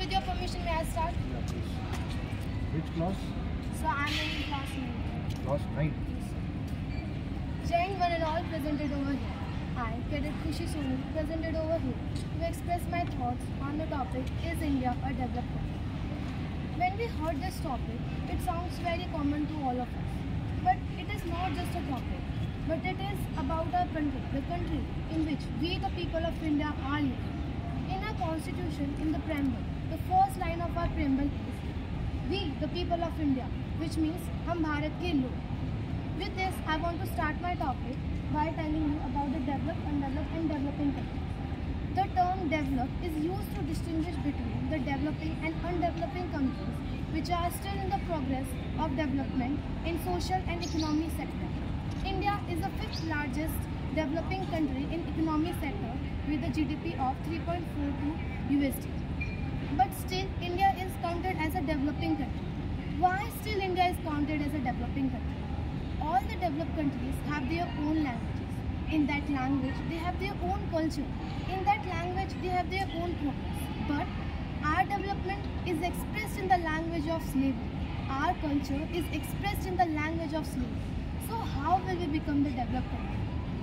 with your permission, may I start? Yeah, please. Which class? So I'm in class 9. Class 9. Giant one and all presented over here. I, Cadet Khushi Sonu, presented over here to express my thoughts on the topic, is India a developed country? When we heard this topic, it sounds very common to all of us. But it is not just a topic, but it is about our country, the country in which we the people of India are living. In our constitution, in the preamble, the first line of our preamble is, we the people of India, which means हम भारत के लोग. With this, I want to start my topic by telling you about the developed, undeveloped and developing countries. The term developed is used to distinguish between the developing and undeveloping countries which are still in the progress of development in social and economic sector. India is the 5th largest developing country in economic sector with a GDP of 3.42 USD. But still, India is counted as a developing country. Why still India is counted as a developing country? All the developed countries have their own languages. In that language, they have their own culture. In that language, they have their own progress. But our development is expressed in the language of slavery. Our culture is expressed in the language of slavery. So how will we become the developed country?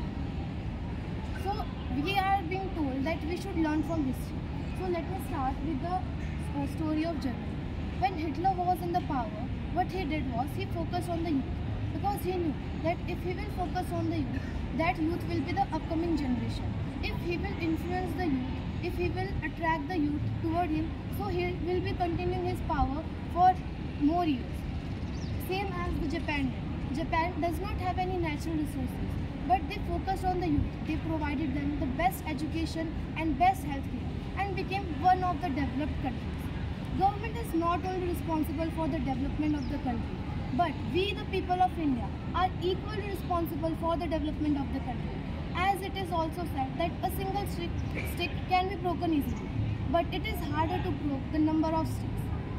So we are being told that we should learn from history. So let me start with the story of Germany. When Hitler was in the power, what he did was he focused on the youth. Because he knew that if he will focus on the youth, that youth will be the upcoming generation. If he will influence the youth, if he will attract the youth toward him, so he will be continuing his power for more years. Same as the Japan did. Japan does not have any natural resources, but they focused on the youth. They provided them the best education and best healthcare and became one of the developed countries. Government is not only responsible for the development of the country, but we the people of India are equally responsible for the development of the country. As it is also said that a single stick can be broken easily, but it is harder to break the number of sticks.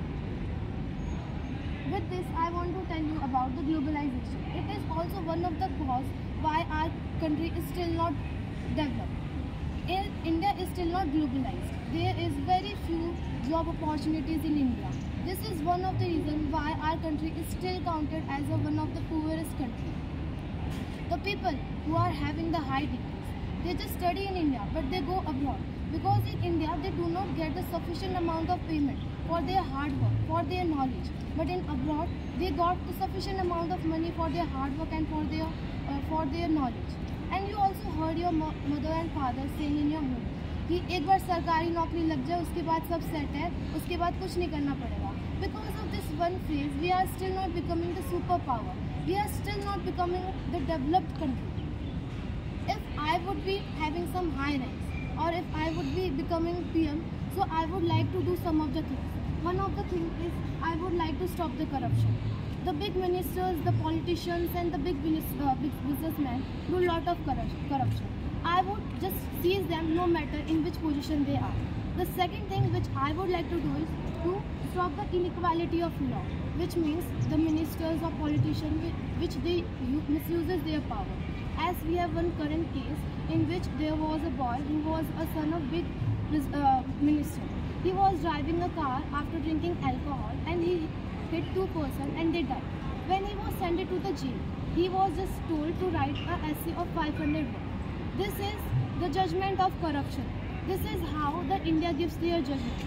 With this, I want to tell you about the globalization. It is also one of the causes why our country is still not developed. India is still not globalized. There is very few job opportunities in India. This is one of the reasons why our country is still counted as one of the poorest countries. The people who are having the high degrees, they just study in India, but they go abroad. Because in India, they do not get the sufficient amount of payment for their hard work, for their knowledge. But in abroad, they got the sufficient amount of money for their hard work and for their knowledge. And you also heard your mother and father saying in your home कि एक बार सरकारी नौकरी लग जाए उसके बाद सब set है, उसके बाद कुछ नहीं करना पड़ेगा. Because of this one phrase, we are still not becoming the superpower. We are still not becoming the developed country. If I would be having some high ranks, or if I would be becoming PM, so I would like to do some of the things. One of the things is I would like to stop the corruption. The big ministers, the politicians and the big businessmen do a lot of corruption. I would just seize them no matter in which position they are. The second thing which I would like to do is to stop the inequality of law, which means the ministers or politicians which they misuses their power. As we have one current case in which there was a boy who was a son of big minister. He was driving a car after drinking alcohol and he hit 2 persons and they died. When he was sent to the jail, he was just told to write a essay of 500 words. This is the judgment of corruption. This is how the India gives their judgment.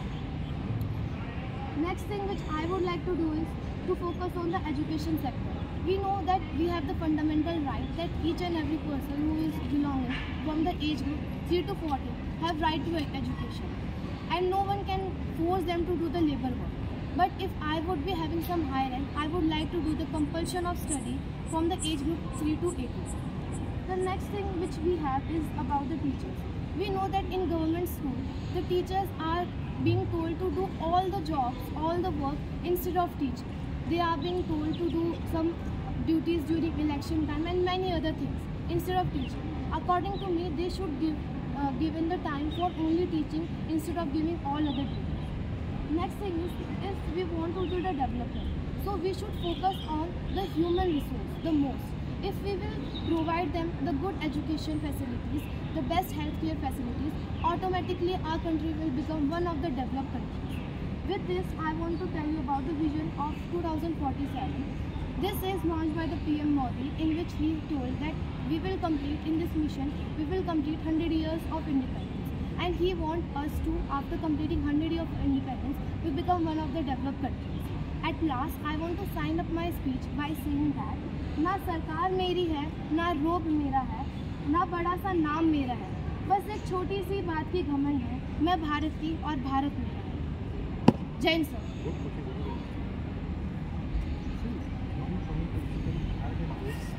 Next thing which I would like to do is to focus on the education sector. We know that we have the fundamental right that each and every person who is belonging from the age group 3 to 40 have right to education. And no one can force them to do the labor work. But if I would be having some high rank, I would like to do the compulsion of study from the age group 3 to 18. The next thing which we have is about the teachers. We know that in government school, the teachers are being told to do all the jobs, all the work instead of teaching. They are being told to do some duties during election time and many other things instead of teaching. According to me, they should give given the time for only teaching instead of giving all other duties. Next thing is, if we want to do the development, so we should focus on the human resource the most. If we will provide them the good education facilities, the best healthcare facilities, automatically our country will become one of the developed countries. With this, I want to tell you about the vision of 2047. This is launched by the PM Modi, in which he told that we will complete in this mission, we will complete 100 years of independence. And he wants us to, after completing 100 years of independence, we become one of the developed countries. At last, I want to sign up my speech by saying that ना सरकार मेरी है, ना रोब मेरा है, ना बड़ा सा नाम मेरा है, बस एक छोटी सी बात की घमंड है, मैं भारत की और भारत मेरा है। जय हिंद सर।